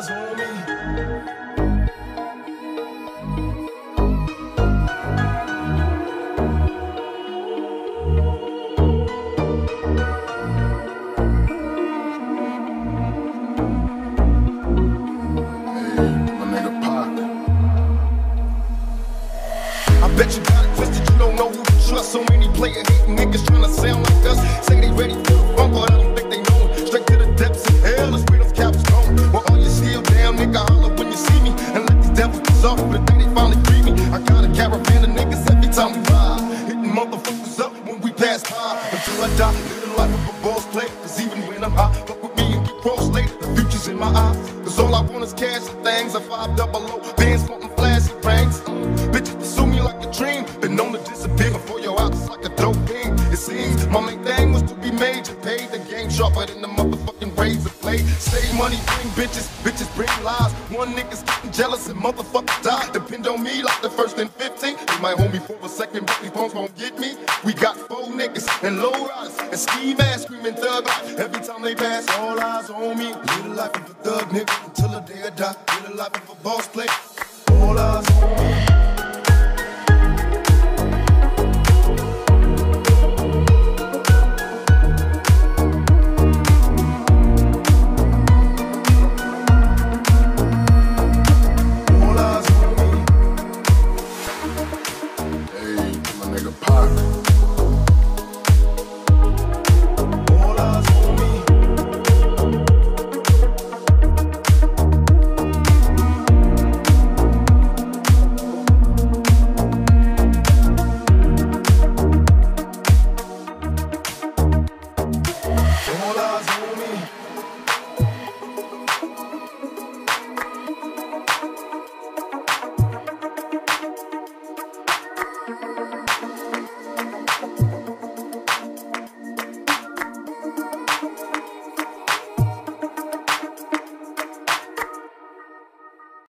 eyes on me. I bet you got it twisted, you don't know who to trust. So many player hating niggas tryna sound like us. Say they ready for the funk, but I don't think they know it. Straight to the depths of hell, that's where those cowards going. Well, all you still down, nigga, holler when you see me. And let these devils be soft, but the day they finally free me. I got a caravan of niggas every time we ride, hitting motherfuckers up when we pass by. Until I die, live the life of a boss player. Cause even when I'm high, fuck with me and get cross later. The future's in my eyes. Cause all I want is cash and things. I 5 double O, bands wanting flashy rings. Bitches pursue me like a dream. Been known to disappear before your eyes like a dope game. It seems my main thing was to be major. Paid the game sharper than the motherfucking razor blade. Save money, bring bitches, bitches bring lies. One nigga's getting jealous and motherfuckers die. Depend on me like the first and 15. They might hold me for a second, but these punks won't get me. We got 4 niggas and low riders and ski masks screaming thug life. Every time they pass, all eyes on me. Live the life of a thug nigga until the day I die. Live the life of a boss player. All eyes